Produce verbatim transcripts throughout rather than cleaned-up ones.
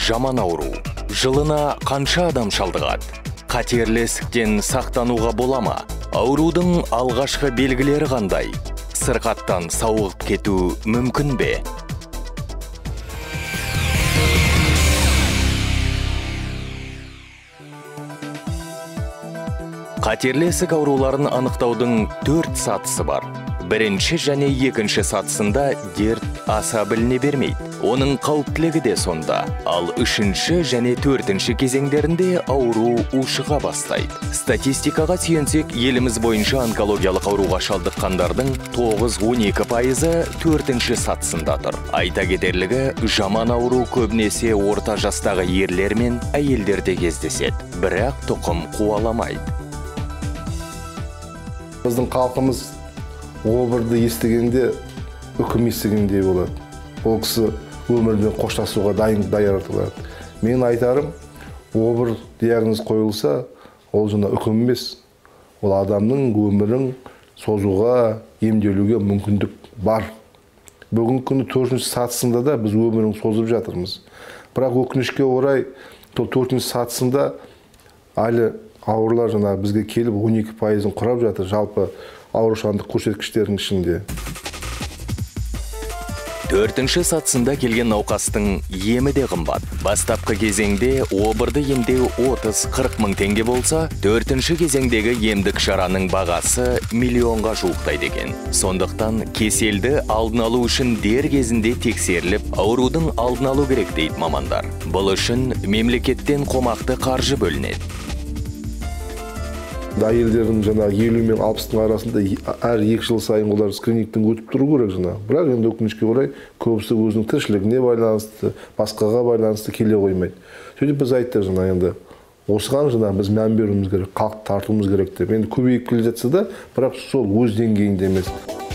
жаман ауру. Жылына қанша адам шалдығады? Қатерлі ісіктен сақтануға бола ма? Аурудың алғашқы белгілері қандай? Сырқаттан сауығып кету мүмкін бе? Қатерлі ісік ауруларын анықтаудың төрт сатысы бар. Бірінші және екінші сатысында дерт аса біліне бермейді. Оның қауіптілігі де сонда. Ал үшінші және төртінші кезеңдерінде ауру ушыға бастайды. Статистикаға сүйенсек, еліміз бойынша онкологиялық ауруға шалдыққандардың тоғыз он екі пайызы төртінші сатысында тұр. Айта кетерлігі, жаман ауру көбінесе орта жастағы ерлер мен әйелдерде кездеседі. Бірақ тұқым қуаламайды. Біздің халқымыз обырды естігенде үкім естігендей болады. Ол кісі өмірмен қоштасуға дайын даярдылады. Мен айтарым, обыр диагноз қойылса, ол жаңа үкім емес. Ол адамның өмірін созуға, емделуге мүмкіндік бар. Бүгінгі күні төртінші сатысында да біз өмірін созып жатырмыз. Бірақ өкінішке орай, төртінші сатысында әлі аурулар жаңа бізге келіп он екі пайызын құрап жатыр, жалпы аурушаңдық көрсеткіштерінің ішінде. Төртінші сатысында келген науқастың емі де қымбат. Бастапқы кезеңде обырды емдеу отыз қырық мың теңге болса, төртінші кезеңдегі емдік шараның бағасы миллионға жуықтайды екен. Сондықтан кеселді алдын алу үшін дер кезінде тексеріліп, аурудың алдын алу керек дейді мамандар. Бұл үшін мемлекеттен қомақты қаржы бөлінеді. Әйелдердің жаңа елу мен алпыстың арасында әр екі жыл сайын олар скринингтен өтіп тұру керек жаңа. Бірақ енді өкінішке орай көбісі өзінің тіршілігіне байланысты, басқаға байланысты келе қоймайды. Сөйтіп біз айттық жаңа енді осыған жаңа біз мән беруіміз керек, халықты тартуымыз керек деп. Енді көбейіп келе жатса да, бірақ сол өз деңгейінде емес.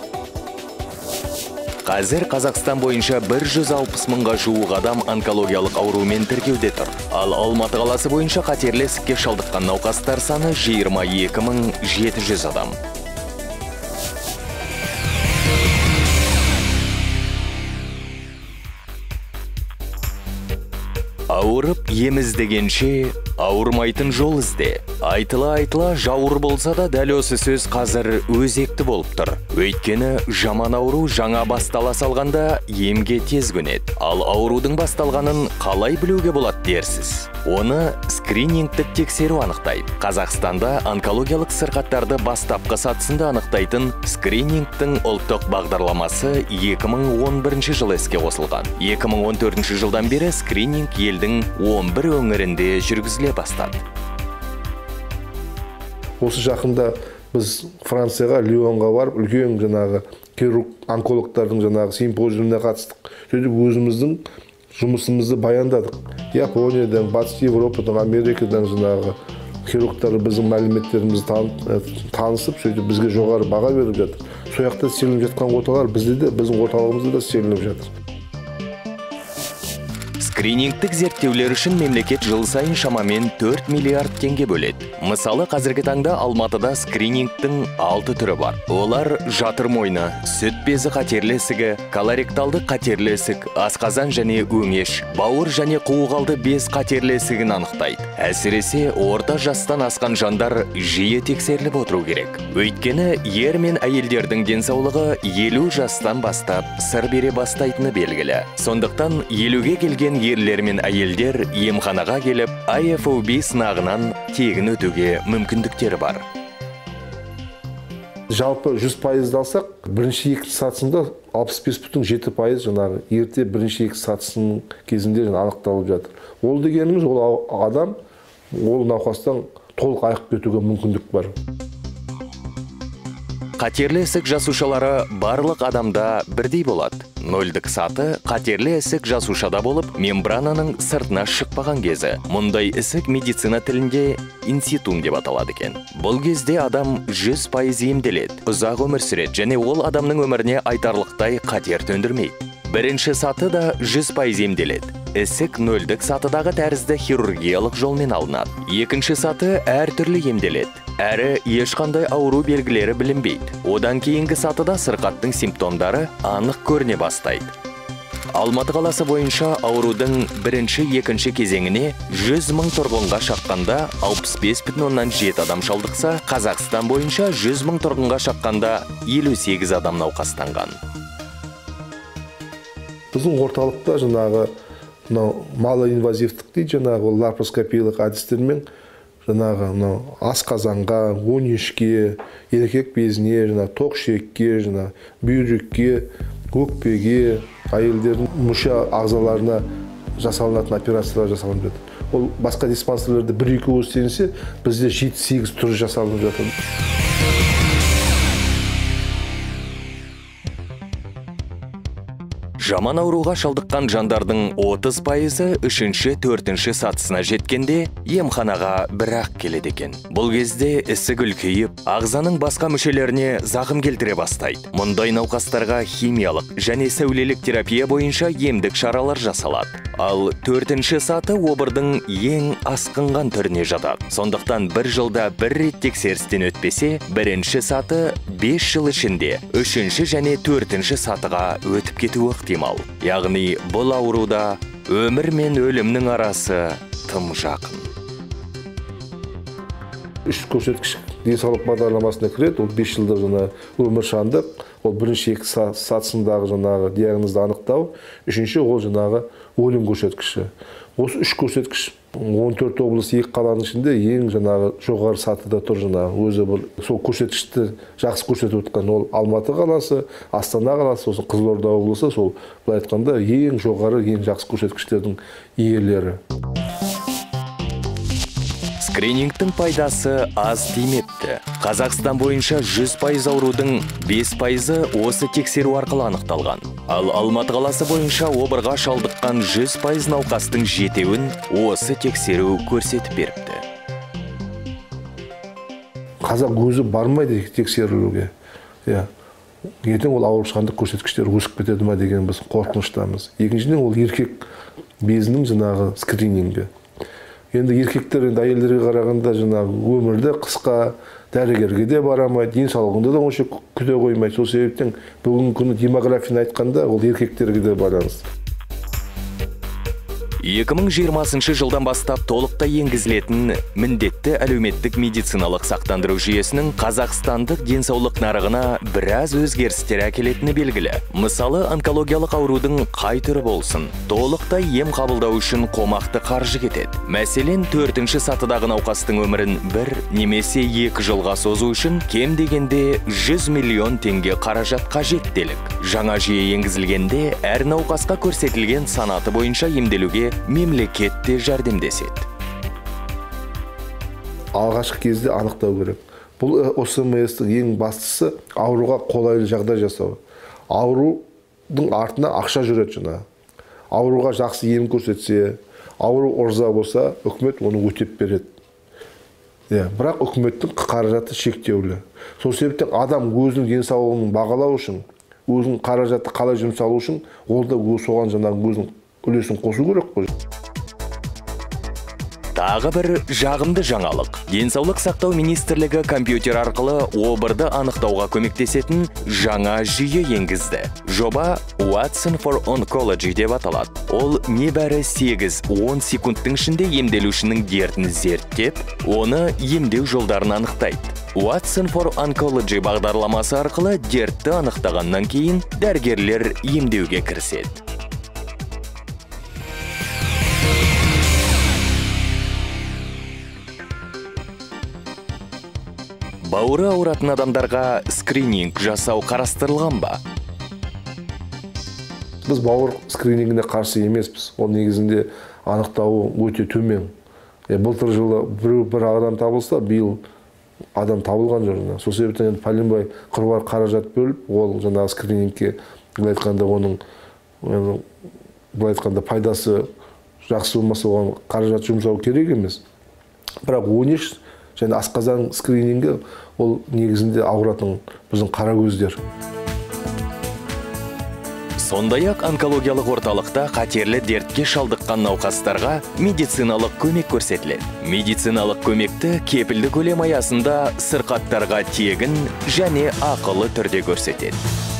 Қазір Қазақстан бойынша бір жүз алпыс мыңға жуық адам онкологиялық аурумен тіркеуде тұр. Ал Алматы қаласы бойынша қатерлі ісікке шалдыққан науқастар саны жиырма екі мың жеті жүз адам. Ауырып ем іздегенше ауырмайтын жол ізде. Айтыла-айтыла жауыр болса да дәл осы сөз қазір өзекті болып тұр. Өйткені жаман ауру жаңа бастала салғанда емге тез көнеді. Ал аурудың басталғанын қалай білуге болады дерсіз? Оны скринингтік тексеру анықтайды. Қазақстанда онкологиялық сырқаттарды бастапқы сатысында анықтайтын скринингтің ұлттық бағдарламасы екі мың он бірінші жылы іске қосылған. екі мың он төртінші жылдан бері скрининг елдің он бір өңірінде жүргізіле бастады. Осы жақында біз Францияға, Лионға барып, үлкен жаңағы хирург онкологтардың жаңағы симпозиумына қатыстық. Сөйтіп өзіміздің жұмысымызды баяндадық. Япониядан, Батыс Европадан, Америкадан жаңағы хирургтары біздің мәліметтерімізді танысып, сөйтіп бізге жоғары баға беріп жатыр. Сол жақта істелініп жатқан орталар бізде де, біздің орталығымызда да істелініп жатыр. Скринингтік зерттеулер үшін мемлекет жыл сайын шамамен төрт миллиард теңге бөледі. Мысалы, қазіргі таңда Алматыда скринингтің алты түрі бар. Олар жатыр мойны, сүт безі қатерлі ісігі, колоректалды қатерлі ісік, асқазан және өңеш, бауыр және қуығалды без қатерлі ісігін анықтайды. Әсіресе орта жастан асқан жандар жиі тексеріліп отыру керек. Өйткені ер мен әйелдердің денсаулығы елу жастан бастап сыр бере бастайтыны белгілі. Сондықтан елуге келген ерлер мен әйелдер емханаға келіп, ай эф о би сынағынан тегін өтуге мүмкіндіктері бар. Жалпы жүз пайызды алсақ, бірінші екі сатысында алпыс бес бүтін жеті пайыз жаңағы ерте бірінші екі сатысының кезінде анықталып жатыр. Ол дегеніміз, ол адам, ол науқастан толық айығып кетуге мүмкіндік бар. Қатерлі ісік жасушалары барлық адамда бірдей болады. Нөлдік саты қатерлі ісік жасушада болып, мембрананың сыртына шықпаған кезі. Мұндай ісік медицина тілінде инситум деп аталады екен. Бұл кезде адам жүз пайыз емделеді, ұзақ өмір сүреді және ол адамның өміріне айтарлықтай қатер төндірмейді. Бірінші саты да жүз пайыз емделеді. Ісік нөлдік сатыдағы тәрізді хирургиялық жолмен алынады. Екінші саты әртүрлі емделеді. Әрі ешқандай ауру белгілері білінбейді. Одан кейінгі сатыда сырқаттың симптомдары анық көріне бастайды. Алматы қаласы бойынша аурудың бірінші, екінші кезеңіне жүз мың тұрғынға шаққанда алпыс бес бүтін оннан жеті адам шалдықса, Қазақстан бойынша жүз мың тұрғынға шаққанда елу сегіз адам науқастанған. Біздің орталықта жаңағы малоинвазивтік дейді, жаңағы лапароскопиялық әдістермен жаңағы асқазанға, өңешке, еркек безіне, жаңағы тоқ ішекке, жаңағы бүйрекке, өкпеге, әйелдердің мүше ағзаларына жасалынатын операциялар жасалынып жатыр. Ол басқа диспансерлерде бір-екі өз істелінсе, бізде жеті-сегіз түрі жасалынып жатыр. Жаман ауруға шалдыққан жандардың отыз пайызы үшінші, төртінші сатысына жеткенде емханаға бір-ақ келеді екен. Бұл кезде ісік үлкейіп, ағзаның басқа мүшелеріне зақым келтіре бастайды. Мұндай науқастарға химиялық және сәулелік терапия бойынша емдік шаралар жасалады. Ал төртінші саты обырдың ең асқынған түріне жатады. Сондықтан бір жылда бір рет тексерістен өтпесе, бірінші саты бес жыл ішінде үшінші және төртінші сатыға өтіп кетуі ықтимал. Яғни бұл ауруда өмір мен өлімнің арасы тым жақын. Үш көрсеткіш денсаулық бағдарламасына кіреді, ол бес жылдық жаңа өмір шаңдық, ол бірінші екі сатысындағы жаңағы диагнозды анықтау, үшінші ол жаңағы өлім көрсеткіші. Осы үш көрсеткіш он төрт облыс, екі қаланың ішінде ең жаңағы жоғары сатыда тұр жаңағы. Өзі бұл сол көрсеткішті жақсы көрсетіп отқан ол Алматы қаласы, Астана қаласы, осы Қызылорда облысы, сол былай айтқанда ең жоғары, ең жақсы көрсеткіштердің иелері. Скринингтің пайдасы аз тимепті. Қазақстан бойынша жүз пайыз аурудың бес пайызы осы тексеру арқылы анықталған. Ал Алматы қаласы бойынша обырға шалдыққан жүз пайыз науқастың жетеуін осы тексеру көрсетіп беріпті. Қазақ өзі бармайды тексерілуге. Ертең ол ауыршқандық көрсеткіштер өсіп кетеді ма деген біз қорқыныштамыз. Екіншіден ол еркек безінің жаңағы скринингі. Енді еркектер енді әйелдерге қарағанда жаңағы өмірде қысқа, дәрігерге де барамайды, денсаулығында да онша күте қоймайды. Сол себептен бүгінгі күні демографияны айтқанда ол еркектерге де байланысты. екі мың жиырмасыншы жылдан бастап толықтай енгізілетін міндетті әлеуметтік медициналық сақтандыру жүйесінің қазақстандық денсаулық нарығына біраз өзгерістер әкелетіні белгілі. Мысалы, онкологиялық аурудың қай түрі болсын, толықтай ем қабылдау үшін қомақты қаржы кетеді. Мәселен, төртінші сатыдағы науқастың өмірін бір немесе екі жылға созу үшін кем дегенде жүз миллион теңге қаражат қажеттелік. Жаңа жүйе енгізілгенде әр науқасқа көрсетілген санаты бойынша емделуге мемлекет те жәрдемдеседі. Алғашқы кезде анықтау керек. Бұл О С М С-тің ең бастысы ауруға қолайлы жағдай жасау. Аурудың артына ақша жүреді жаңа. Ауруға жақсы ем көрсетсе, ауру ұрза болса, үкімет оны өтеп береді. Бірақ үкіметтің қаражаты шектеулі. Сол себептен адам өзінің денсаулығын бағалау үшін, өзінің қаражаты қалай жұмсалу үшін, ол да соған жаңағы өзінің үлесін қосу керек қой. Тағы бір жағымды жаңалық. Денсаулық сақтау министрлігі компьютер арқылы обырды анықтауға көмектесетін жаңа жүйе енгізді. Жоба Watson for Oncology деп аталады. Ол небәрі сегіз-он секундтың ішінде емделушінің дертін зерттеп, оны емдеу жолдарын анықтайды. Watson for Oncology бағдарламасы арқылы дертті анықтағаннан кейін дәрігерлер емдеуге кіріседі. Бауыры ауыратын адамдарға скрининг жасау қарастырылған ба? Біз бауыр скринингіне қарсы емеспіз. Ол негізінде анықтауы өте төмен. Былтыр жылы бір адам табылса, биыл адам табылған жоқ. Сол себептен пәленбай қыруар қаражат бөліп, ол жаңағы скринингке былай айтқанда оның былай айтқанда пайдасы жақсы болмаса оған қаражат жұмсау керек емес. Бірақ өңеш және асқазан скринингі ол негізінде ауыратын біздің қара көздер. Сондай-ақ онкологиялық орталықта қатерлі дертке шалдыққан науқастарға медициналық көмек көрсетіледі. Медициналық көмекті кепілді көлем аясында сырқаттарға тегін және ақылы түрде көрсетеді.